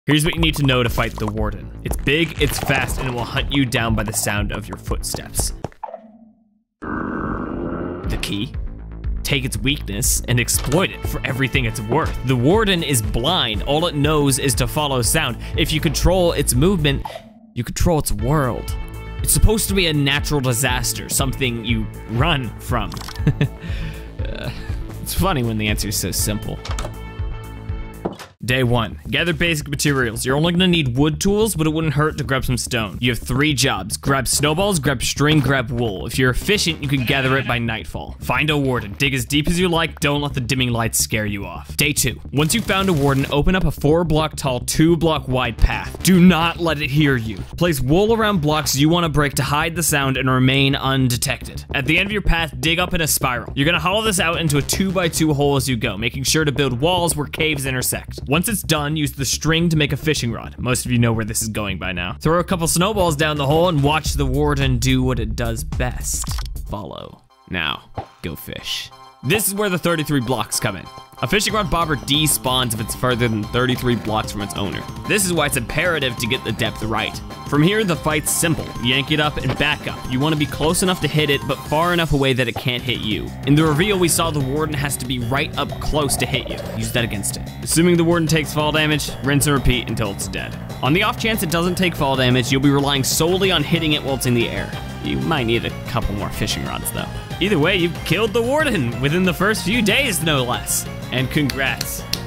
Here's what you need to know to fight the Warden. It's big, it's fast, and it will hunt you down by the sound of your footsteps. The key? Take its weakness and exploit it for everything it's worth. The Warden is blind. All it knows is to follow sound. If you control its movement, you control its world. It's supposed to be a natural disaster, something you run from. It's funny when the answer is so simple. Day 1, gather basic materials. You're only gonna need wood tools, but it wouldn't hurt to grab some stone. You have 3 jobs. Grab snowballs, grab string, grab wool. If you're efficient, you can gather it by nightfall. Find a Warden. Dig as deep as you like. Don't let the dimming lights scare you off. Day 2, once you've found a Warden, open up a 4-block tall, 2-block wide path. Do not let it hear you. Place wool around blocks you want to break to hide the sound and remain undetected. At the end of your path, dig up in a spiral. You're gonna hollow this out into a 2x2 hole as you go, making sure to build walls where caves intersect. Once it's done, use the string to make a fishing rod. Most of you know where this is going by now. Throw a couple snowballs down the hole and watch the Warden do what it does best. Follow. Now, go fish. This is where the 33 blocks come in. A fishing rod bobber despawns if it's further than 33 blocks from its owner. This is why it's imperative to get the depth right. From here, the fight's simple. Yank it up and back up. You want to be close enough to hit it, but far enough away that it can't hit you. In the reveal, we saw the Warden has to be right up close to hit you. Use that against it. Assuming the Warden takes fall damage, rinse and repeat until it's dead. On the off chance it doesn't take fall damage, you'll be relying solely on hitting it while it's in the air. You might need a couple more fishing rods though. Either way, you've killed the Warden within the first few days, no less. And congrats.